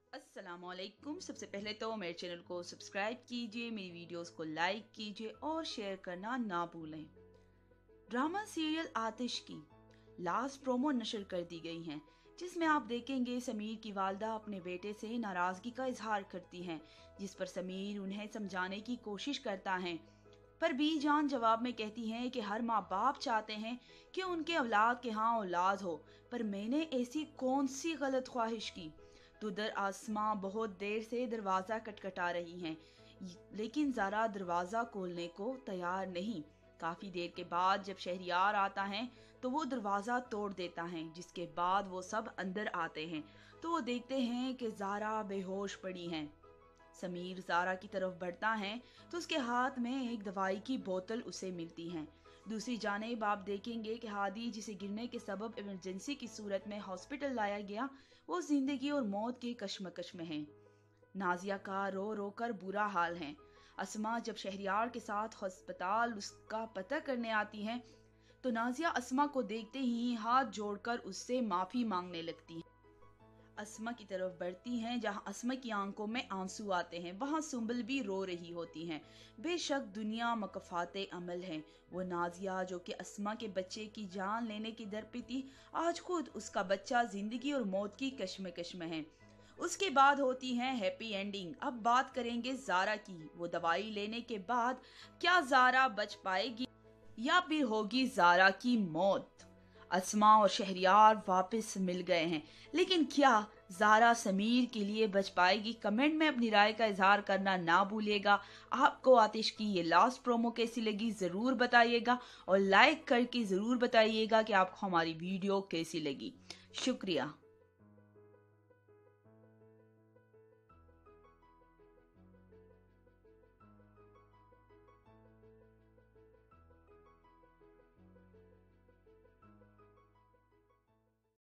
अस्सलाम वालेकुम। सबसे पहले तो मेरे चैनल को सब्सक्राइब कीजिए, मेरी वीडियोस को लाइक कीजिए और शेयर करना ना भूलें। ड्रामा सीरियल आतिश की लास्ट प्रोमो नशर कर दी गई हैं, जिसमें आप देखेंगे समीर की वालदा अपने बेटे से नाराज़गी का इजहार करती हैं, जिस पर समीर उन्हें समझाने की कोशिश करता है। पर बी जान जवाब में कहती हैं कि हर माँ बाप चाहते हैं कि उनके औलाद के यहाँ औलाद हो, पर मैंने ऐसी कौन सी गलत ख्वाहिश की। तो उधर आसमां बहुत देर से दरवाज़ा खटखटा रही हैं, लेकिन ज़ारा दरवाज़ा खोलने को तैयार नहीं। काफ़ी देर के बाद जब शहरियार आता है तो वो दरवाज़ा तोड़ देता है, जिसके बाद वो सब अंदर आते हैं तो वो देखते हैं कि ज़ारा बेहोश पड़ी हैं। समीर ज़ारा की तरफ बढ़ता है तो उसके हाथ में एक दवाई की बोतल उसे मिलती है। दूसरी जानिब आप देखेंगे कि हादी, जिसे गिरने के सबब इमरजेंसी की सूरत में हॉस्पिटल लाया गया, वो जिंदगी और मौत के कश्मकश में है। नाजिया का रो रो कर बुरा हाल है। अस्मा जब शहरियार के साथ अस्पताल उसका पता करने आती है तो नाजिया अस्मा को देखते ही हाथ जोड़कर उससे माफी मांगने लगती है। अस्मा की तरफ बढ़ती हैं, जहां अस्मा की आंखों में आंसू आते हैं, वहां सुंबल भी रो रही होती हैं। बेशक दुनिया मकफाते अमल है। वो नाजिया जो कि अस्मा के बच्चे की जान लेने की दर पे थी, आज खुद उसका बच्चा जिंदगी और मौत की कश्मकश में है। उसके बाद होती है हैप्पी एंडिंग। अब बात करेंगे ज़ारा की। वो दवाई लेने के बाद क्या ज़ारा बच पाएगी या फिर होगी ज़ारा की मौत। अस्मा और शहरियार वापस मिल गए हैं, लेकिन क्या ज़ारा समीर के लिए बच पाएगी? कमेंट में अपनी राय का इजहार करना ना भूलिएगा। आपको आतिश की ये लास्ट प्रोमो कैसी लगी ज़रूर बताइएगा, और लाइक करके ज़रूर बताइएगा कि आपको हमारी वीडियो कैसी लगी। शुक्रिया।